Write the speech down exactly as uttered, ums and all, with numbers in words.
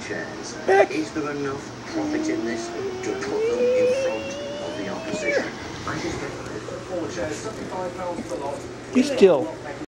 chairs. Beck. Is there enough profit in this to put them in front of the opposition? I just get four chairs, seventy-five pounds per lot. Be still.